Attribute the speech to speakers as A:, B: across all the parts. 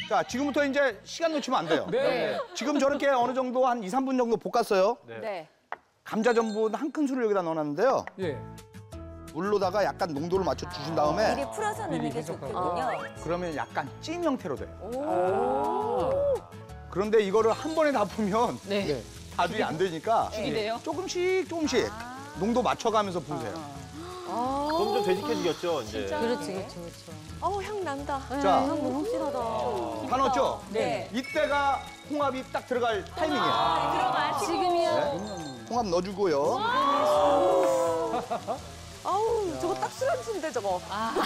A: 자, 지금부터 이제 시간 놓치면 안 돼요.
B: 네.
A: 지금 저렇게 어느 정도 한 2, 3분 정도 볶았어요.
C: 네.
A: 감자 전분 한 큰술을 여기다 넣어놨는데요.
B: 예.
A: 물로다가 약간 농도를 맞춰 주신 다음에
C: 미리 풀어서 넣는
B: 미리
C: 게
B: 해석하고.
C: 좋겠군요.
A: 그러면 약간 찜 형태로 돼요.
C: 오.
A: 그런데 이거를 한 번에 다 부으면
B: 네.
A: 다들이 안 되니까
D: 죽이 돼요?
A: 조금씩 농도 맞춰가면서 부으세요.
E: 그럼 좀 되직해지겠죠, 이제.
D: 그렇지, 그렇지.
C: 어우, 향 난다.
A: 자,
D: 너무 확실하다.
A: 다 넣었죠?
C: 네.
A: 이때가 홍합이 딱 들어갈 타이밍이에요.
C: 들어가시고.
D: 지금이야.
A: 홍합 넣어주고요.
C: 아우, 저거 딱 술안주인데, 저거.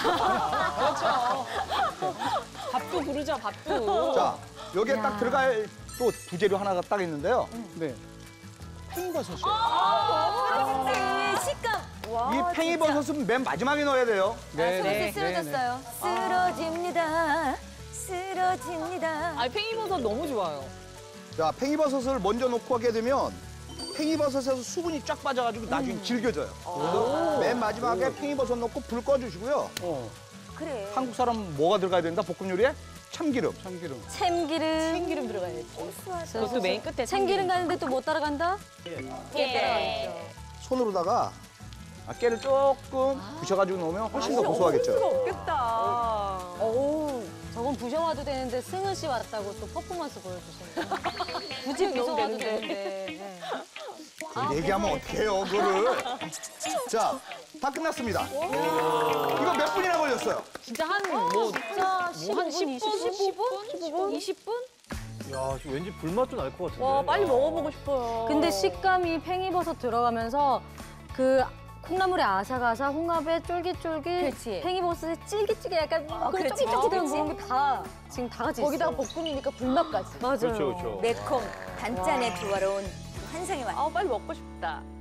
D: 밥도 부르죠, 밥도.
A: 자, 여기에 딱 들어갈 또 부재료 하나가 딱 있는데요.
B: 네.
A: 팽이버섯이에요.
C: 식감. 와,
A: 이 팽이버섯은 맨 마지막에 넣어야 돼요.
B: 네.
C: 소스 쓰러졌어요. 쓰러집니다. 쓰러집니다.
D: 아, 팽이버섯 너무 좋아요.
A: 자, 팽이버섯을 먼저 넣고 하게 되면 팽이버섯에서 수분이 쫙 빠져가지고 나중에 질겨져요. 그래서 맨 마지막에 팽이버섯 넣고 불 꺼주시고요.
C: 그래.
A: 한국 사람 뭐가 들어가야 된다? 볶음 요리에? 참기름.
B: 참기름.
D: 참기름. 참기름 들어가야지. 그것도 맨 끝에 참기름 가는데 또 못 따라간다?
C: 깨.
A: 손으로다가 깨를 조금 부셔가지고 넣으면 훨씬 더 고소하겠죠.
C: 수가 없겠다.
D: 어우, 저건 부셔와도 되는데 승은 씨 왔다고 또 퍼포먼스 보여주시네. 굳이 부셔와도 되는데.
A: 얘기하면 어떡해요, 그거를. 자, 다 끝났습니다. 이거 몇 분이나 걸렸어요?
D: 진짜 한 10분? 15분? 20분?
E: 야, 지금 왠지 불맛도 날 것 같은데.
C: 와, 빨리 먹어보고 싶어요.
D: 근데 식감이 팽이버섯 들어가면서 그 콩나물의 아삭아삭, 홍합의 쫄깃쫄깃,
C: 그렇지.
D: 팽이버섯의 찔깃찔깃 약간 그
C: 그렇지.
D: 쫄깃쫄깃한
C: 그렇지.
D: 그런 게 다 지금 다 같이
C: 거기다가
D: 있어.
C: 볶음이니까 불맛까지.
D: 맞아요.
E: 그렇죠, 그렇죠.
C: 매콤, 단짠의 조화로운 환상의 맛.
D: 아, 빨리 먹고 싶다.